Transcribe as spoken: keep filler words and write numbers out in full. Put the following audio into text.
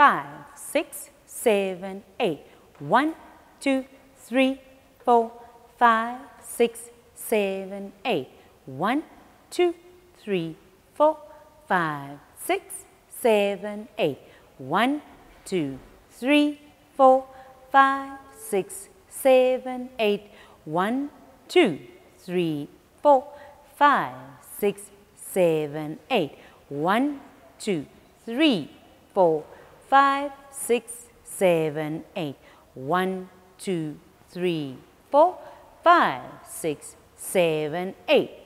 five, six, seven, eight. One, two, three, four, five, six, seven, eight. One, two, three, four, five, six, seven, eight. One, two, three, four, five, six, seven, eight. One, two, three, four, five, six, seven, eight. One, two, three, four, five, six, seven, eight. One, two, three, four, five, six, seven, eight.